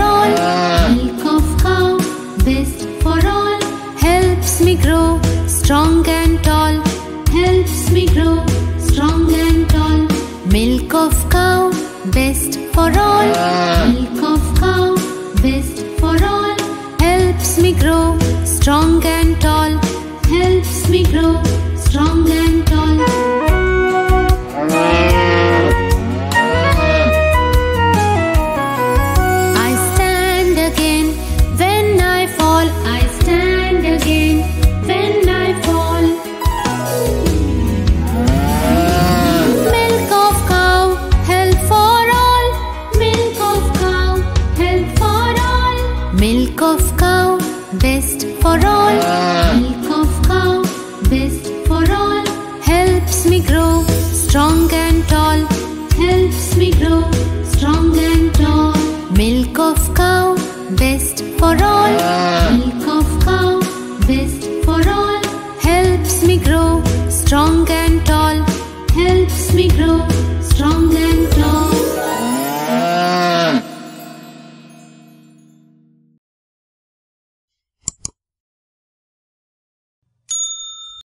all. Milk of cow, best for all. Helps me grow strong and tall. Helps me grow strong and tall. Milk of cow, best for all. Milk of cow, best for all. Helps me grow strong and tall. Helps me grow strong and tall. I stand again when I fall. I stand again when I fall. Milk of cow, help for all. Milk of cow, help for all. Milk of cow, best for all. Milk of cow, best for all. Helps me grow strong and tall. Helps me grow strong and tall. Milk of cow, best for all. Milk of cow, best for all. Helps me grow strong and